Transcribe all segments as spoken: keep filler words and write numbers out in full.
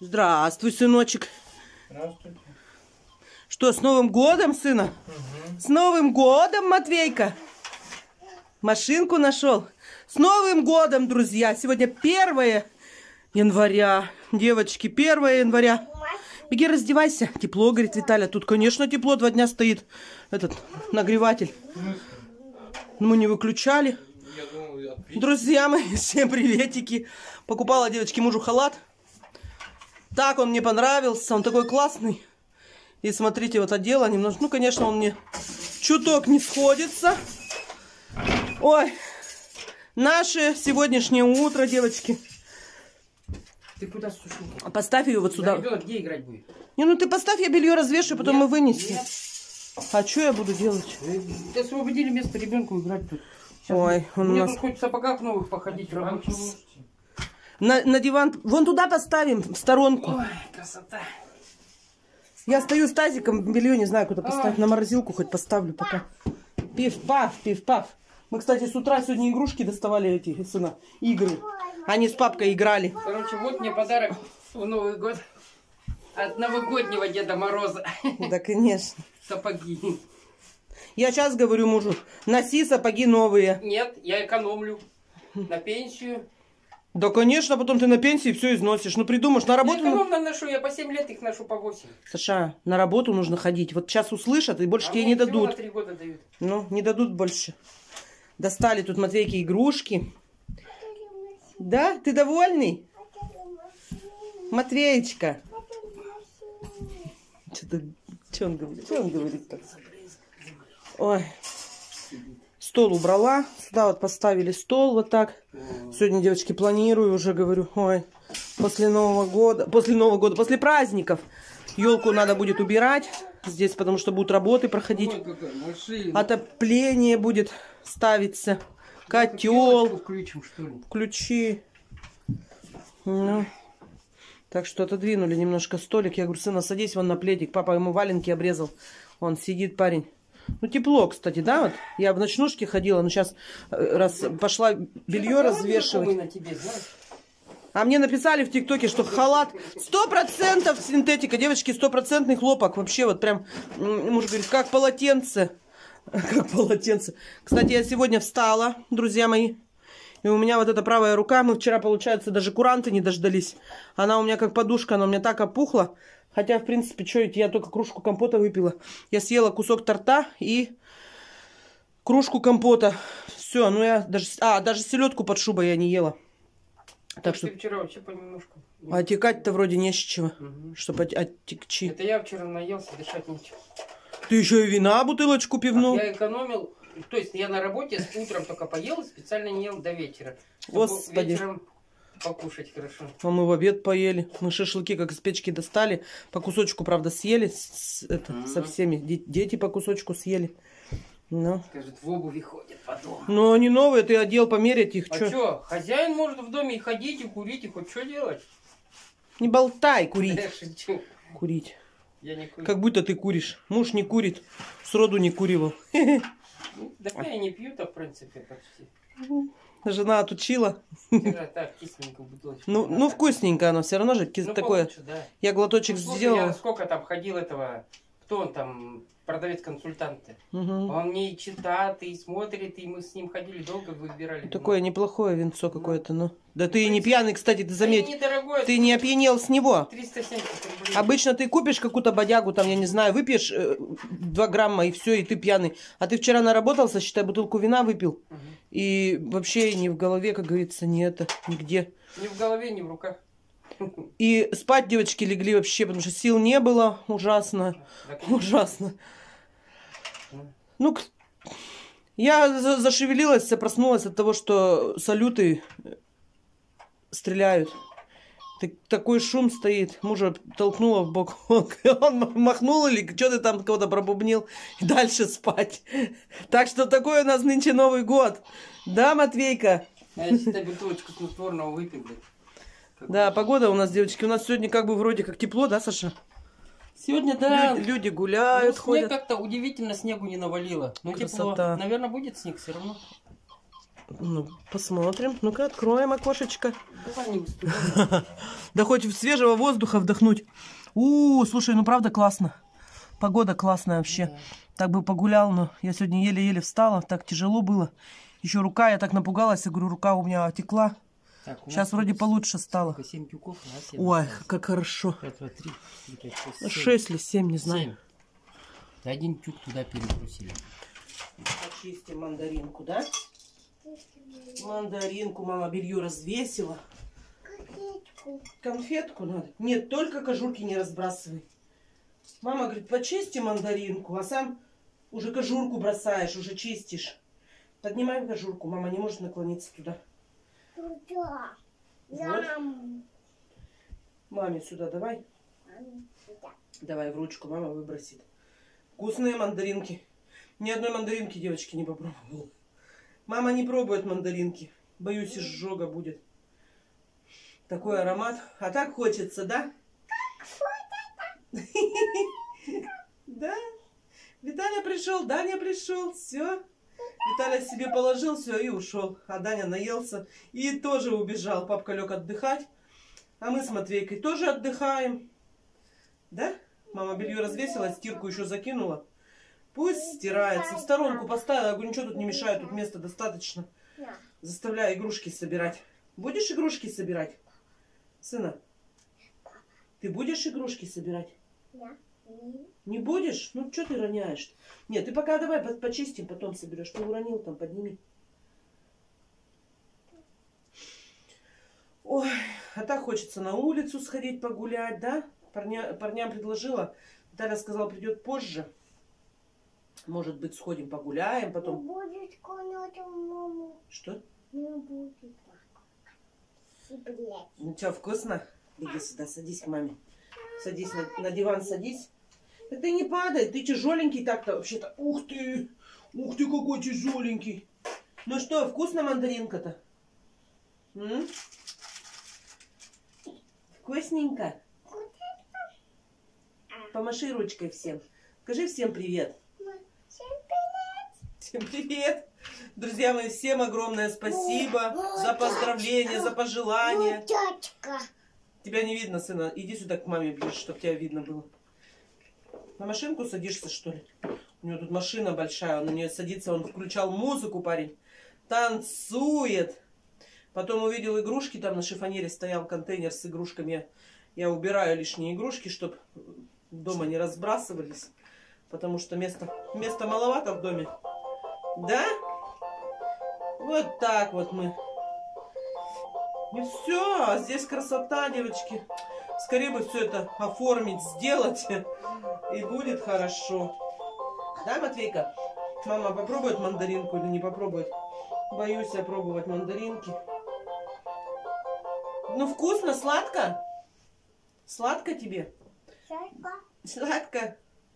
Здравствуй, сыночек. Здравствуйте. Что, с Новым годом, сына? Угу. С Новым годом, Матвейка. Машинку нашел. С Новым годом, друзья. Сегодня первое января. Девочки, первое января. Беги, раздевайся. Тепло, говорит Виталя. Тут, конечно, тепло. Два дня стоит этот нагреватель. Мы не выключали. Друзья мои, всем приветики. Покупала, девочки, мужу халат. Так он мне понравился. Он такой классный. И смотрите, вот одела немножко. Ну, конечно, он мне чуток не сходится. Ой. Наше сегодняшнее утро, девочки. Ты куда сушил? Поставь ее вот сюда. Да, ребенок где играть будет? Не, ну ты поставь, я белье развешу, потом Нет, мы вынесем. нет. А что я буду делать? Ты освободили место ребенку играть тут. Сейчас Ой, он у мне нас... тут хоть в сапогах новых походить рабочих. На, на диван. Вон туда поставим, в сторонку. Ой, красота. Я стою с тазиком, белье не знаю, куда поставить. На морозилку хоть поставлю пока. Пиф-паф, пиф-паф. Мы, кстати, с утра сегодня игрушки доставали, эти, сына, игры. Они с папкой играли. Короче, вот мне подарок в Новый год от новогоднего Деда Мороза. Да, конечно. Сапоги. Я сейчас говорю мужу, носи сапоги новые. Нет, я экономлю на пенсию. Да, конечно, потом ты на пенсии все износишь. Ну, придумаешь, на работу... Я экономно ношу, я по семь лет их ношу по восемь. Саша, на работу нужно ходить. Вот сейчас услышат, и больше А тебе мне не всего дадут. на три года дают. Ну, не дадут больше. Достали тут Матвейки игрушки. Да? Ты довольный? Матвеечка. Что-то... Что он говорит? Что он говорит-то? Ой. Стол убрала. Сюда вот поставили стол вот так. Сегодня, девочки, планирую уже, говорю, ой, после Нового года, после Нового года, после праздников елку надо будет убирать здесь, потому что будут работы проходить. Ой, отопление будет ставиться. Котел. Включим, что ли? Включи. Ну. Так что отодвинули немножко столик. Я говорю, сына, садись вон на пледик. Папа ему валенки обрезал. Он сидит, парень. Ну, тепло, кстати, да, вот. Я в ночнушке ходила, но сейчас раз пошла белье развешивать. На тебе, а мне написали в ТикТоке, что халат сто процентов синтетика. Девочки, стопроцентный хлопок. Вообще вот прям, муж говорит, как полотенце. Как полотенце. Кстати, я сегодня встала, друзья мои. И у меня вот эта правая рука, мы вчера, получается, даже куранты не дождались. Она у меня как подушка, она у меня так опухла. Хотя, в принципе, что это, я только кружку компота выпила. Я съела кусок торта и кружку компота. Все, ну я даже... А, даже селедку под шубой я не ела. Так что... Ты вчера вообще понемножку. Отекать-то вроде не с чего, Угу. чтобы оттекчи. Это я вчера наелся, дышать нечего. Ты еще и вина бутылочку пивну. Я экономил, то есть я на работе с утром только поел, специально не ел до вечера. Господи. Вечером покушать хорошо. А мы в обед поели. Мы шашлыки как из печки достали. По кусочку, правда, съели. С, это, mm-hmm. со всеми. Дети по кусочку съели. Ну. Скажет, в обуви ходят потом. Ну, они новые, ты одел померить их. А что, хозяин может в доме и ходить, и курить, и хоть что делать? Не болтай, курить. Я шучу. Курить. Я не курю. Как будто ты куришь. Муж не курит. Сроду не куривал. Да я не пью-то, в принципе, почти. Жена отучила. Так, кисленькую бутылочку. Ну, ну вкусненько оно, все равно же кис... Ну, такое. получше, да. Я глоточек Ну, слушай, сделала. я сколько там ходил этого, кто он там, продавец-консультант. Угу. Он мне и читает, и смотрит, и мы с ним ходили долго, выбирали. Такое неплохое винцо какое-то, ну. Да ты и не пьяный, кстати, ты заметь. Недорогое, ты не опьянел с него. триста семьдесят рублей. Обычно ты купишь какую-то бодягу, там, я не знаю, выпьешь э, два грамма и все, и ты пьяный. А ты вчера наработался, считай, бутылку вина выпил. Угу. И вообще ни в голове, как говорится, ни это, нигде. Ни в голове, ни в руках. И спать девочки легли вообще, потому что сил не было. Ужасно. Так, ужасно. Ну, я за зашевелилась, проснулась от того, что салюты стреляют. Так, такой шум стоит. Мужа толкнула в бок. Он, он махнул или что ты там кого-то пробубнил. И дальше спать. Так что такой у нас нынче Новый год. Да, Матвейка? А я считай, бутылочку снотворного выпил. Да, погода у нас, девочки. У нас сегодня как бы вроде как тепло, да, Саша? Сегодня, да. Люди, люди гуляют, ну, снег ходят. как-то удивительно снегу не навалило. Ну, тепло. Наверное, будет снег все равно. Ну, посмотрим. Ну-ка, откроем окошечко. Давай не выступай. Да хоть свежего воздуха вдохнуть. У, слушай, ну правда классно. Погода классная вообще. Да. Так бы погулял, но я сегодня еле-еле встала. Так тяжело было. Еще рука, я так напугалась. Я говорю, рука у меня отекла. Так, у Сейчас нас вроде тут получше стало. сколько, семь тюков, а семь Ой, осталось. как хорошо. Раз, два, три, четыре, пять, шесть, семь. Шесть или семь, не знаю. Семь. Да, один тюк туда перебросили. Почистим мандаринку, да? Мандаринку мама белье развесила. Конфетку. Конфетку надо? Нет, только кожурки не разбрасывай. Мама говорит, почисти мандаринку, а сам уже кожурку бросаешь, уже чистишь. Поднимаем кожурку, мама не может наклониться туда. Туда. Вот. Зам. Маме сюда давай. Сюда. Давай в ручку, мама выбросит. Вкусные мандаринки. Ни одной мандаринки девочки не попробовала. Мама не пробует мандаринки. Боюсь, изжога будет. Такой аромат. А так хочется, да? Да? Виталя пришел, Даня пришел, все. Виталя себе положил, все, и ушел. А Даня наелся и тоже убежал. Папка лег отдыхать. А мы с Матвейкой тоже отдыхаем. Да? Мама белье развесила, стирку еще закинула. Пусть стирается. В сторонку поставила. Я говорю, ничего тут не мешает, тут места достаточно. Заставляю игрушки собирать. Будешь игрушки собирать? Сына, ты будешь игрушки собирать? Да. Не будешь? Ну, что ты роняешь? Нет, ты пока давай почистим, потом соберешь. Что уронил там, подними. Ой, а так хочется на улицу сходить погулять, да? Парня, парням предложила. Виталя сказал, придет позже. Может быть, сходим погуляем, потом... Будет комната маму. Что? Не будет. Блять. Ну что, вкусно? Иди сюда, садись к маме. Садись на, на диван, садись. Да ты не падай, ты тяжеленький так-то вообще-то. Ух ты, ух ты, какой тяжеленький. Ну что, вкусно мандаринка-то? М? Вкусненько? Помаши ручкой всем. Скажи всем привет. Всем привет. Всем привет. Друзья мои, всем огромное спасибо за поздравления, за пожелания. Тетка. Тебя не видно, сына. Иди сюда к маме ближе, чтобы тебя видно было. На машинку садишься, что ли? У него тут машина большая, он на нее садится, он включал музыку, парень. Танцует. Потом увидел игрушки, там на шифонере стоял контейнер с игрушками. Я убираю лишние игрушки, чтобы дома не разбрасывались. Потому что места, места маловато в доме. Да? Вот так вот мы. И все, а здесь красота, девочки. Скорее бы все это оформить, сделать, и будет хорошо. Да, Матвейка? Мама попробует мандаринку или не попробует? Боюсь я пробовать мандаринки. Ну, вкусно, сладко? Сладко тебе? Тетка. Сладко?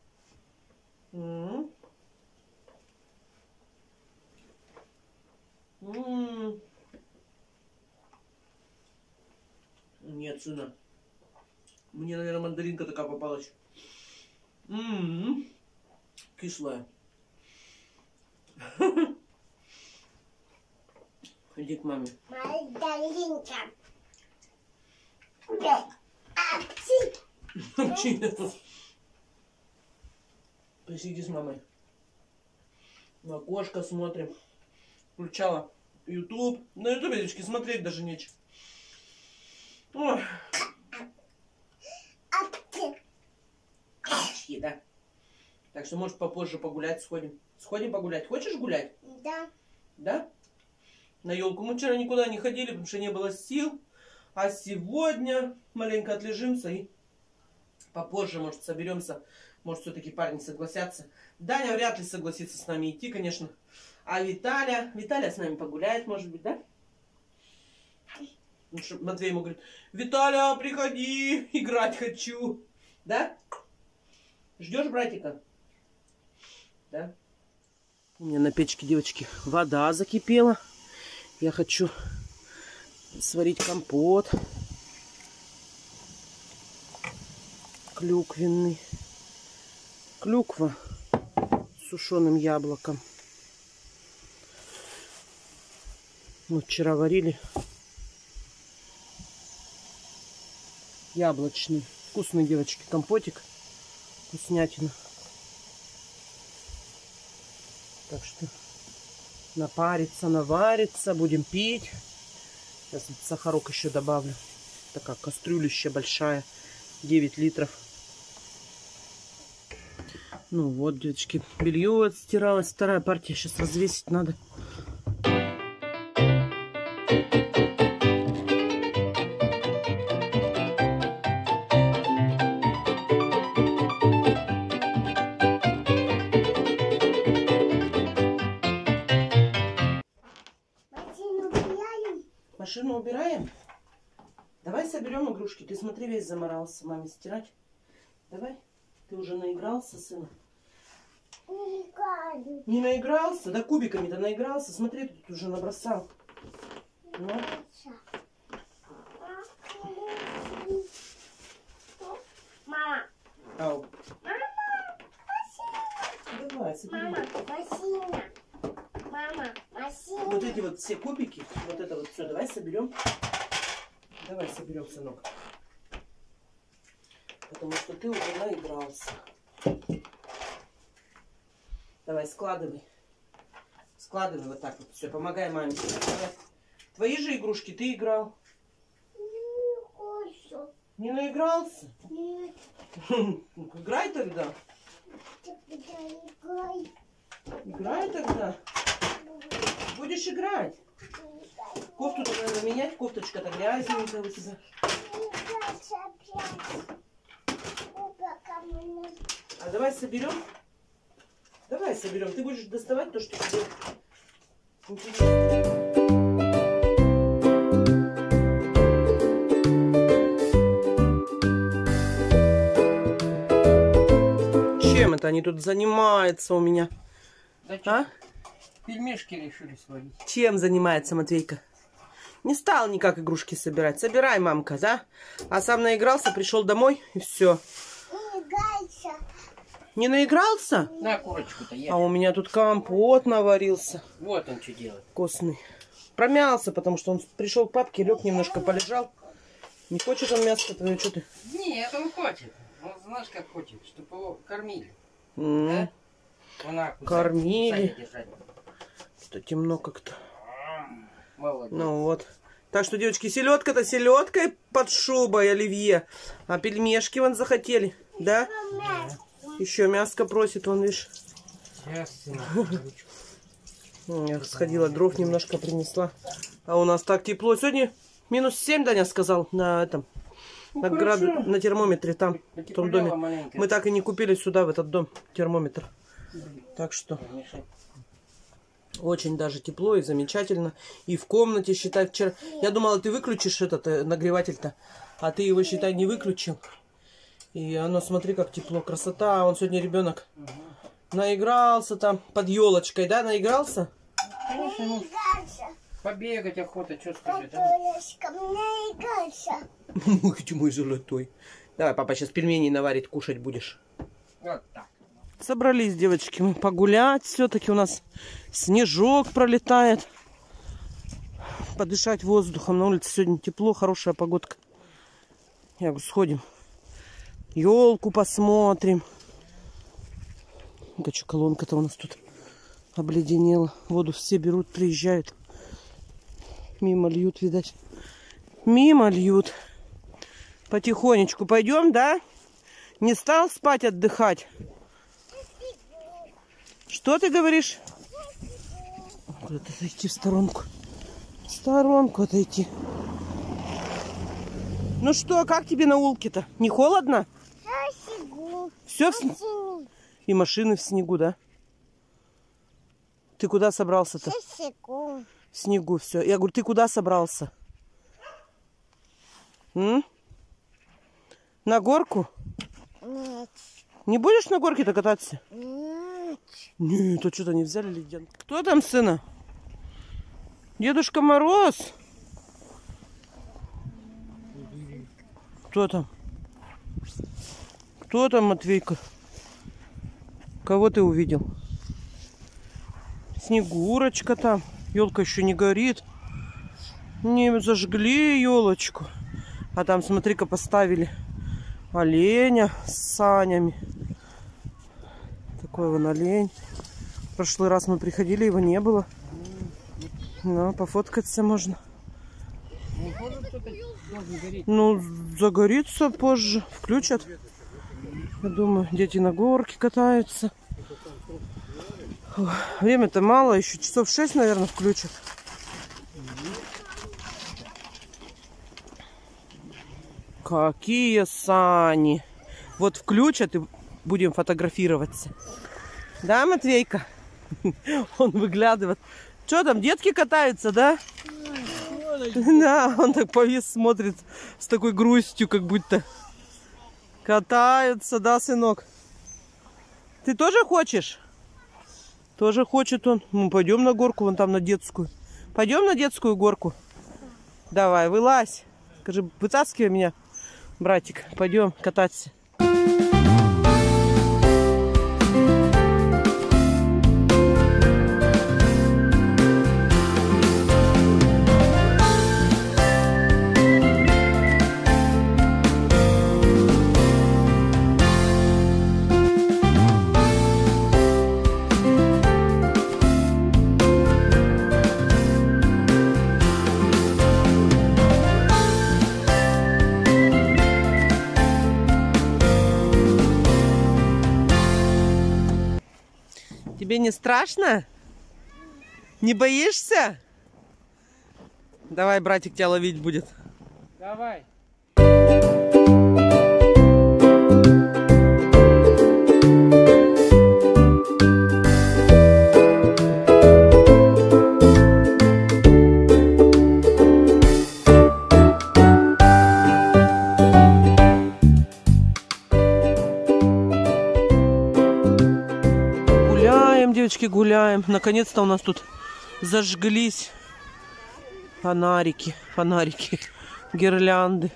М-м. М-м. Нет, сына. Мне, наверное, мандаринка такая попалась. М-м-м. Кислая. Иди к маме. Мандаринка. Посиди с мамой. На окошко смотрим. Включала YouTube. На YouTube, девочки, смотреть даже нечего. Ой. Да. Так что, может, попозже погулять сходим. Сходим погулять. Хочешь гулять? Да. Да? На елку. Мы вчера никуда не ходили, потому что не было сил. А сегодня маленько отлежимся и попозже, может, соберемся. Может, все-таки парни согласятся. Даня вряд ли согласится с нами идти, конечно. А Виталя... Виталя с нами погуляет, может быть, да? Ну, что Матвей ему говорит, Виталя, приходи, играть хочу. Да? Ждешь братика? Да? У меня на печке, девочки, вода закипела. Я хочу сварить компот клюквенный. Клюква с сушеным яблоком. Мы вчера варили яблочный. Вкусный, девочки, компотик. Вкуснятина. Так что напарится, наварится. Будем пить. Сейчас вот сахарок еще добавлю. Такая кастрюлища большая. девять литров. Ну вот, девочки, белье отстиралось. Вторая партия. Сейчас развесить надо. Машину убираем? Давай соберем игрушки. Ты смотри, весь заморался маме стирать. Давай. Ты уже наигрался, сын? Не играю. Не наигрался? Да кубиками-то наигрался. Смотри, ты тут уже набросал. Ну. Мама. Ау. Мама, машина. Давай, собери. Мама, машина. Мама, машина. Вот эти вот все кубики, вот это вот все, давай соберем. Давай соберем, сынок. Потому что ты уже наигрался. Давай, складывай. Складывай вот так вот. Все, помогай маме. Давай. Твои же игрушки ты играл. Не хочу. Не наигрался? Нет. Играй тогда. Играй. Играй тогда. Будешь играть. Кофту-то надо менять. Кофточка-то грязненькая у тебя. А давай соберем. Давай соберем. Ты будешь доставать то, что тебе интересно. Чем это они тут занимаются у меня? Да А? Пельмешки решили сварить. Чем занимается Матвейка? Не стал никак игрушки собирать. Собирай, мамка, да? А сам наигрался, пришел домой и все. Не наигрался? На курочку-то я. А у меня тут компот наварился. Вот он что делает. Вкусный. Промялся, потому что он пришел к папке, лег немножко, полежал. Не хочет он мясо твое, что ты? Нет, он хочет. Он знаешь, как хочет, чтобы его кормили. М-м. Да? Вон, Кормили. Что темно как-то. Молодец. Ну вот. Так что, девочки, селедка-то селедкой под шубой, оливье. А пельмешки вон захотели, да? Еще мяско просит, вон, видишь. Сейчас, сынок, Я сходила, дров немножко принесла. А у нас так тепло. Сегодня минус семь, Даня сказал, на этом. Ну, на, граду, на термометре там, в том доме. Маленько. Мы так и не купили сюда, в этот дом, термометр. Так что очень даже тепло и замечательно. И в комнате, считай, вчера... Я думала, ты выключишь этот э, нагреватель-то, а ты его, считай, не выключил. И оно, смотри, как тепло, красота. Он сегодня ребенок угу. наигрался там под елочкой, да, наигрался? Конечно, ну, побегать охота, что скажи, да? Ух ты мой золотой. Давай, папа сейчас пельмени наварит, кушать будешь. Вот так. Собрались, девочки, мы погулять. Все-таки у нас снежок пролетает. Подышать воздухом. На улице сегодня тепло, хорошая погодка. Я говорю, сходим. Елку посмотрим. Да что, колонка-то у нас тут обледенела. Воду все берут, приезжают. Мимо льют, видать. Мимо льют. Потихонечку пойдем, да? Не стал спать, отдыхать? Что ты говоришь? Куда-то отойти в сторонку. В сторонку отойти. Ну что, как тебе на улке-то? Не холодно? Все в снегу. И машины в снегу, да? Ты куда собрался-то? В снегу. В снегу все. Я говорю, ты куда собрался? М? На горку? Нет. Не будешь на горке-то кататься? Нет. Нет, а что-то не взяли ледянку. Кто там, сына? Дедушка Мороз? Кто там? Кто там, Матвейка? Кого ты увидел? Снегурочка там. Елка еще не горит. Не зажгли елочку. А там, смотри-ка, поставили оленя с санями. Такой вон олень. В прошлый раз мы приходили, его не было. Ну, пофоткаться можно. Ну, загорится позже. Включат. Я думаю, дети на горке катаются. Время-то мало, еще часов шесть, наверное, включат. Какие сани! Вот включат и будем фотографироваться. Да, Матвейка? Он выглядывает. Что там, детки катаются, да? Да, он так повис, смотрит с такой грустью, как будто катаются, да, сынок? Ты тоже хочешь? Тоже хочет он. Ну, пойдем на горку, вон там на детскую. Пойдем на детскую горку. Давай, вылазь. Скажи, вытаскивай меня, братик. Пойдем кататься. Тебе не страшно? Не боишься? Давай, братик, тебя ловить будет. Давай. Девочки, гуляем. Наконец-то у нас тут зажглись фонарики, фонарики, гирлянды,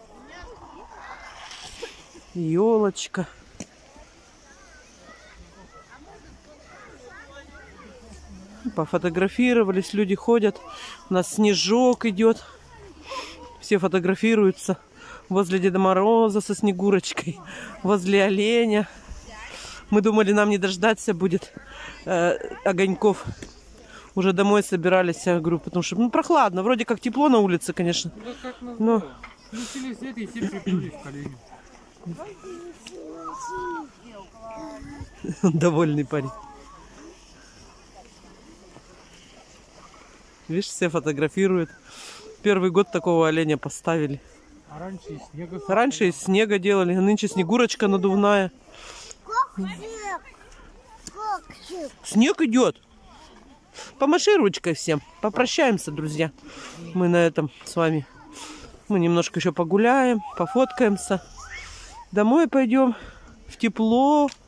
елочка. Пофотографировались, люди ходят. У нас снежок идет. Все фотографируются возле Деда Мороза со Снегурочкой, возле оленя. Мы думали, нам не дождаться будет э, огоньков. Уже домой собирались, я говорю, потому что ну, прохладно. Вроде как тепло на улице, конечно. Да как нас но... включили свет и все приплюли в колени. Довольный парень. Видишь, все фотографируют. Первый год такого оленя поставили. А раньше из снега... Раньше из снега делали, а нынче Снегурочка надувная. Снег идет. Помаши ручкой всем. Попрощаемся, друзья. Мы на этом с вами. Мы немножко еще погуляем, пофоткаемся. Домой пойдем. В тепло.